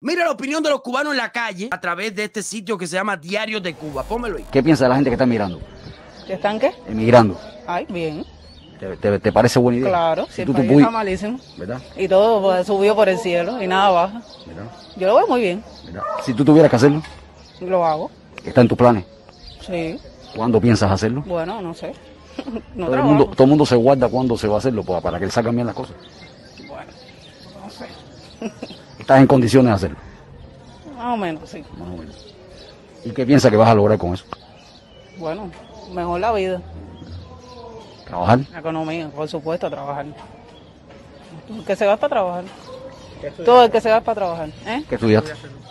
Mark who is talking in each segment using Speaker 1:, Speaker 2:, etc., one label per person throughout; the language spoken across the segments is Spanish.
Speaker 1: Mira la opinión de los cubanos en la calle a través de este sitio que se llama Diarios de Cuba. Pónmelo ahí.
Speaker 2: ¿Qué piensa de la gente que está emigrando?
Speaker 3: ¿Que están qué?
Speaker 2: Emigrando.
Speaker 3: Ay, bien.
Speaker 2: ¿Te parece buena idea?
Speaker 3: Claro,
Speaker 2: Si
Speaker 3: el
Speaker 2: tú
Speaker 3: país
Speaker 2: pudieras,
Speaker 3: está malísimo.
Speaker 2: ¿verdad?
Speaker 3: Y todo pues, subió por el cielo y nada baja.
Speaker 2: ¿Verdad?
Speaker 3: Yo lo veo muy bien.
Speaker 2: ¿Verdad? Si tú tuvieras que hacerlo,
Speaker 3: Lo hago.
Speaker 2: ¿está en tus planes?
Speaker 3: Sí.
Speaker 2: ¿Cuándo piensas hacerlo?
Speaker 3: Bueno, no sé. No
Speaker 2: todo
Speaker 3: trabajo.
Speaker 2: el mundo se guarda cuándo se va a hacerlo para que le salgan bien las cosas.
Speaker 3: Bueno, no sé.
Speaker 2: ¿Estás en condiciones de hacerlo?
Speaker 3: Más o menos, sí.
Speaker 2: Más o menos. ¿Y qué piensas que vas a lograr con eso?
Speaker 3: Bueno, mejor la vida.
Speaker 2: ¿Trabajar?
Speaker 3: La economía, por supuesto, trabajar. El que se va es para trabajar. Todo el que se va es para trabajar.
Speaker 2: ¿Qué estudiaste?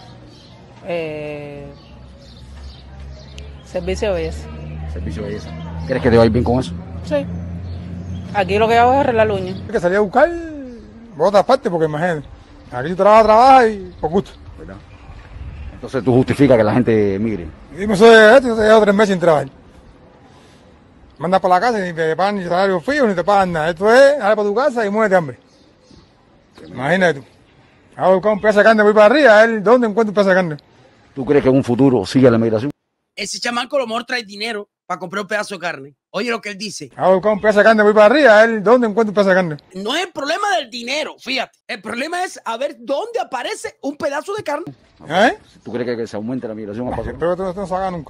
Speaker 3: Servicio de belleza.
Speaker 2: Servicio de belleza. ¿Crees que te va a ir bien con eso?
Speaker 3: Sí. Aquí lo que hago es arreglar uñas.
Speaker 4: Hay que salir a buscar por otras partes porque imagínate. Aquí tú trabajas y por gusto.
Speaker 2: ¿Verdad? Entonces tú justificas que la gente emigre.
Speaker 4: Y dime eso de esto, yo te llevo 3 meses sin trabajar. Mandas para la casa y ni te pagan ni salario fijo ni te pagan nada. Esto es, dale para tu casa y muérete de hambre. Imagínate tú. Hago buscar un pedazo de carne, voy para arriba, a ver dónde encuentro un pedazo de carne.
Speaker 2: ¿Tú crees que en un futuro siga la emigración?
Speaker 1: Ese chamaco a lo mejor trae dinero para comprar un pedazo de carne. Oye lo que él dice.
Speaker 4: Hago buscar un pedazo de carne, voy para arriba, a ver dónde encuentro un pedazo de carne.
Speaker 1: No es el problema del dinero, fíjate. El problema es a ver dónde aparece un pedazo de carne.
Speaker 4: ¿Eh?
Speaker 2: ¿Tú crees que se aumente la migración a paso?
Speaker 4: Espero que esto no se haga nunca.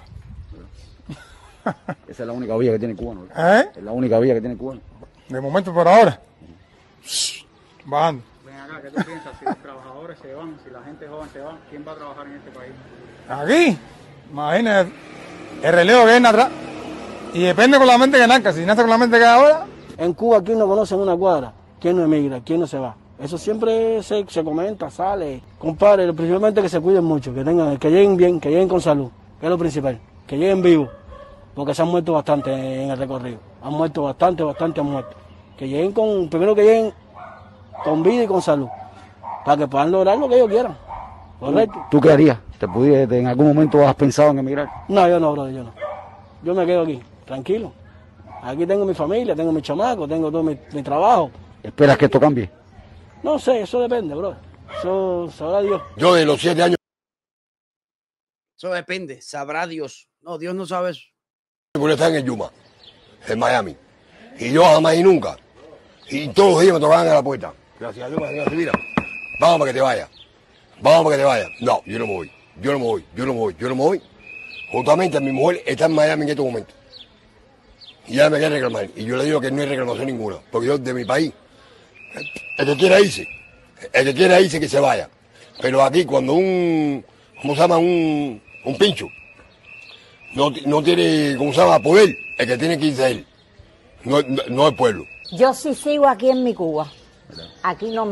Speaker 2: Esa es la única vía que tiene el cubano.
Speaker 4: ¿Eh?
Speaker 2: Es la única vía que tiene el cubano.
Speaker 4: De momento por ahora. Bajando.
Speaker 5: Ven acá, ¿qué tú piensas? Si los trabajadores se van, si la gente joven se va, ¿quién va a trabajar en este país?
Speaker 4: Aquí, imagínate, el relevo que viene atrás. Y depende con la mente que nazca. Si nace con la mente que ahora.
Speaker 6: En Cuba, ¿quién no conoce en una cuadra? ¿Quién no emigra? ¿Quién no se va? Eso siempre se comenta, sale. Compadre, principalmente que se cuiden mucho, que lleguen bien, que lleguen con salud, que es lo principal, que lleguen vivos, porque se han muerto bastante en el recorrido. Han muerto bastante han muerto. Que lleguen primero que lleguen con vida y con salud, para que puedan lograr lo que ellos quieran. ¿Correcto?
Speaker 2: ¿Tú qué harías? ¿En algún momento has pensado en emigrar?
Speaker 6: No, yo no, brother, yo no. Yo me quedo aquí, tranquilo. Aquí tengo mi familia, tengo mi chamaco, tengo todo mi trabajo.
Speaker 2: ¿Esperas que esto cambie?
Speaker 6: No sé, eso depende, brother. Eso sabrá Dios.
Speaker 7: Yo de los 7 años.
Speaker 1: Eso depende, sabrá Dios. No, Dios no sabe eso.
Speaker 7: Por estar en el Yuma, en Miami. Y yo jamás y nunca. Y todos los días me tocaban a la puerta. Gracias a Dios, me mira, vamos para que te vayas. Vamos para que te vayas. No, yo no me voy. Yo no me voy. Yo no me voy. Yo no me voy. Justamente mi mujer está en Miami en este momento. Y ya me quiere reclamar. Y yo le digo que no hay reclamación ninguna. Porque yo de mi país, el que quiera irse. El que quiera irse que se vaya. Pero aquí cuando ¿cómo se llama? Un pincho. No tiene, ¿cómo se llama? Poder. El que tiene que irse a él. No el pueblo.
Speaker 8: Yo sí sigo aquí en mi Cuba. Aquí no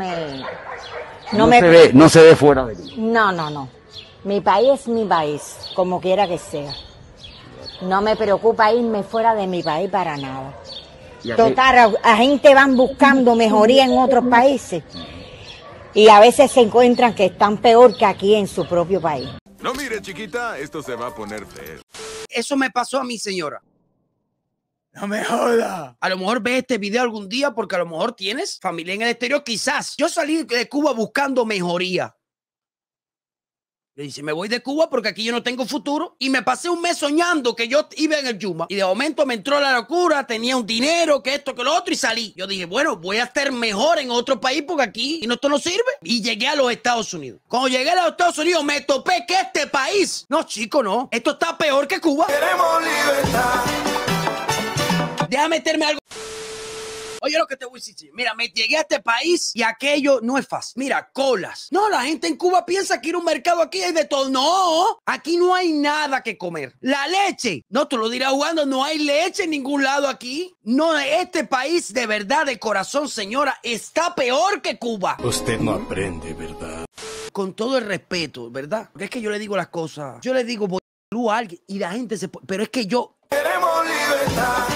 Speaker 2: se ve fuera de ti.
Speaker 8: No. Mi país es mi país, como quiera que sea. No me preocupa irme fuera de mi país para nada. Total, la gente van buscando mejoría en otros países y a veces se encuentran que están peor que aquí en su propio país.
Speaker 9: No mire, chiquita, esto se va a poner feo.
Speaker 1: Eso me pasó a mi señora.
Speaker 4: No me joda.
Speaker 1: A lo mejor ves este video algún día porque a lo mejor tienes familia en el exterior. Quizás yo salí de Cuba buscando mejoría. Le dice, me voy de Cuba porque aquí yo no tengo futuro. Y me pasé un mes soñando que yo iba en el Yuma. Y de momento me entró la locura, tenía un dinero, que esto, que lo otro, y salí. Yo dije, bueno, voy a estar mejor en otro país porque aquí esto no sirve. Y llegué a los Estados Unidos. Cuando llegué a los Estados Unidos me topé que este país... No, chico, no. Esto está peor que Cuba.
Speaker 9: Queremos libertad.
Speaker 1: Déjame meterme algo. Oye lo que te voy a decir. Mira, me llegué a este país y aquello no es fácil. Mira, colas. No, la gente en Cuba piensa que ir a un mercado aquí hay de todo. No, aquí no hay nada que comer. La leche. No, tú lo dirás jugando. No hay leche en ningún lado aquí. No, este país de verdad, de corazón, señora, está peor que Cuba.
Speaker 9: Usted no aprende, ¿verdad?
Speaker 1: Con todo el respeto, ¿verdad? Porque es que yo le digo las cosas. Yo le digo, voy a alguien y la gente se... Pero es que yo...
Speaker 9: Queremos libertad.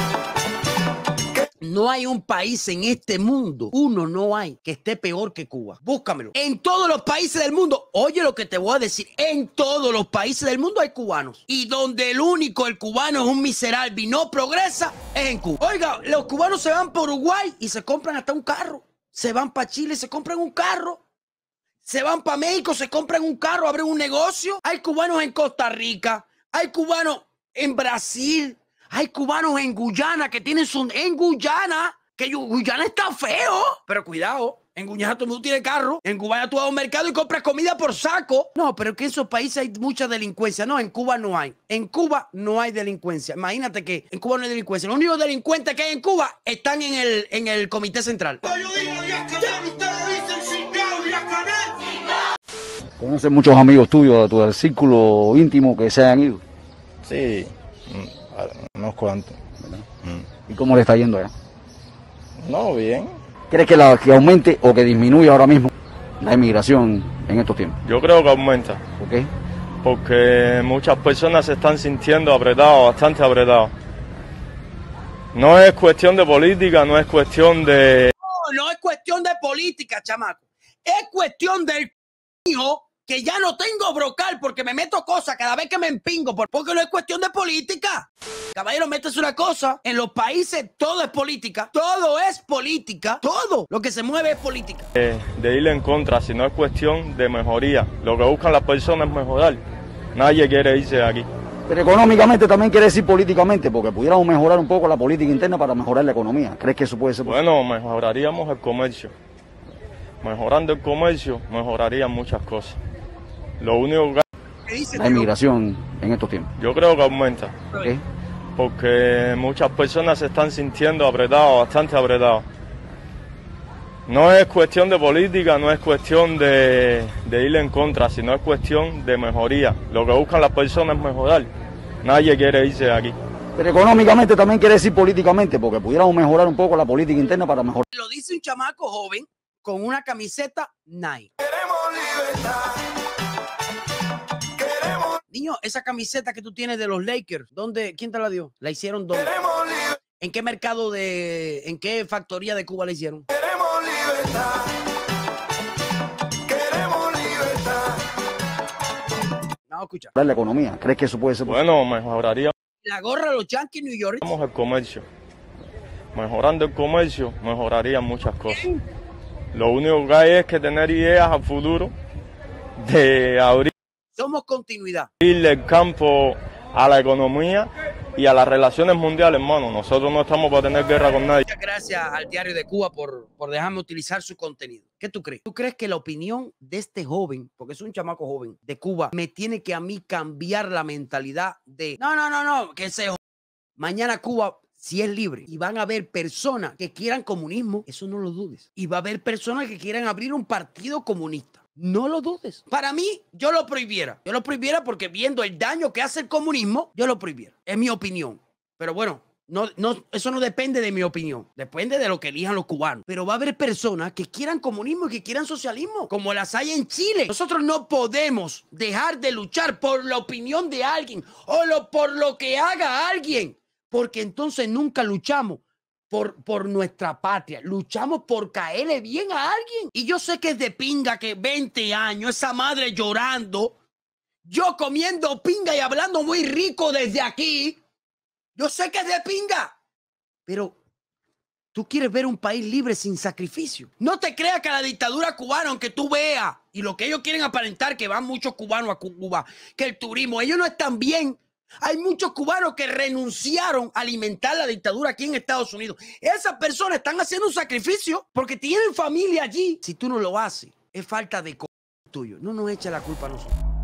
Speaker 1: No hay un país en este mundo, no hay, que esté peor que Cuba. Búscamelo. En todos los países del mundo, oye lo que te voy a decir, en todos los países del mundo hay cubanos. Y donde el cubano es un miserable y no progresa, es en Cuba. Oiga, los cubanos se van por Uruguay y se compran hasta un carro. Se van para Chile y se compran un carro. Se van para México, se compran un carro, abren un negocio. Hay cubanos en Costa Rica, hay cubanos en Brasil, hay cubanos en Guyana que tienen su... En Guyana, que Guyana está feo. Pero cuidado, en Guyana todo el mundo tiene carro. En Guyana tú vas a un mercado y compras comida por saco. No, pero que en esos países hay mucha delincuencia. No, en Cuba no hay. En Cuba no hay delincuencia. Imagínate que en Cuba no hay delincuencia. Los únicos delincuentes que hay en Cuba están en el Comité Central.
Speaker 2: ¿Conoces muchos amigos tuyos de tu círculo íntimo que se hayan ido?
Speaker 10: Sí, unos cuantos.
Speaker 2: ¿Y cómo le está yendo allá?
Speaker 10: No, bien.
Speaker 2: ¿Crees que aumente o que disminuya ahora mismo la inmigración en estos tiempos?
Speaker 10: Yo creo que aumenta.
Speaker 2: ¿Por qué?
Speaker 10: Porque muchas personas se están sintiendo apretados, bastante apretados. No es cuestión de política, no es cuestión de...
Speaker 1: No es cuestión de política, chamaco. Es cuestión del hijo que ya no tengo brocal porque me meto cosas cada vez que me empingo, porque no es cuestión de política. Caballero, métese una cosa. En los países todo es política. Todo es política. Todo lo que se mueve es política.
Speaker 10: De ir en contra, sino es cuestión de mejoría. Lo que buscan las personas es mejorar. Nadie quiere irse de aquí.
Speaker 2: Pero económicamente también quiere decir políticamente, porque pudiéramos mejorar un poco la política interna para mejorar la economía. ¿Crees que eso puede ser posible?
Speaker 10: Bueno, mejoraríamos el comercio. Mejorando el comercio, mejorarían muchas cosas. Lo único que...
Speaker 2: La inmigración en estos tiempos.
Speaker 10: Yo creo que aumenta.
Speaker 2: ¿Por qué?
Speaker 10: Porque muchas personas se están sintiendo apretados, bastante apretados. No es cuestión de política, no es cuestión de ir en contra, sino es cuestión de mejoría. Lo que buscan las personas es mejorar. Nadie quiere irse de aquí.
Speaker 2: Pero económicamente también quiere decir políticamente, porque pudiéramos mejorar un poco la política interna para mejorar.
Speaker 1: Lo dice un chamaco joven con una camiseta Nike.
Speaker 9: Queremos libertad.
Speaker 1: Niño, esa camiseta que tú tienes de los Lakers, ¿quién te la dio? ¿La hicieron dónde? ¿En qué mercado en qué factoría de Cuba la hicieron?
Speaker 9: Queremos libertad. Queremos libertad.
Speaker 1: No, escucha.
Speaker 2: La economía, ¿crees que eso puede ser posible?
Speaker 10: Bueno, mejoraría.
Speaker 1: La gorra de los Yankees New York.
Speaker 10: El comercio. Mejorando el comercio, mejorarían muchas cosas. Lo único que hay es que tener ideas a futuro de abrir.
Speaker 1: Somos continuidad.
Speaker 10: El campo a la economía y a las relaciones mundiales, hermano. Nosotros no estamos para tener guerra con nadie.
Speaker 1: Muchas gracias al Diario de Cuba por dejarme utilizar su contenido. ¿Qué tú crees? ¿Tú crees que la opinión de este joven, porque es un chamaco joven de Cuba, me tiene que a mí cambiar la mentalidad de no, que se mañana Cuba, si es libre y van a haber personas que quieran comunismo, eso no lo dudes. Y va a haber personas que quieran abrir un partido comunista. No lo dudes. Para mí, yo lo prohibiera. Yo lo prohibiera porque viendo el daño que hace el comunismo, yo lo prohibiera. Es mi opinión. Pero bueno, eso no depende de mi opinión. Depende de lo que elijan los cubanos. Pero va a haber personas que quieran comunismo y que quieran socialismo, como las hay en Chile. Nosotros no podemos dejar de luchar por la opinión de alguien o por lo que haga alguien, porque entonces nunca luchamos por nuestra patria. Luchamos por caerle bien a alguien. Y yo sé que es de pinga que 20 años, esa madre llorando, yo comiendo pinga y hablando muy rico desde aquí. Yo sé que es de pinga. Pero tú quieres ver un país libre sin sacrificio. No te creas que la dictadura cubana, aunque tú veas, y lo que ellos quieren aparentar, que van muchos cubanos a Cuba, que el turismo, ellos no están bien. Hay muchos cubanos que renunciaron a alimentar la dictadura aquí en Estados Unidos. Esas personas están haciendo un sacrificio porque tienen familia allí. Si tú no lo haces, es falta de tuyo. No nos eches la culpa a nosotros.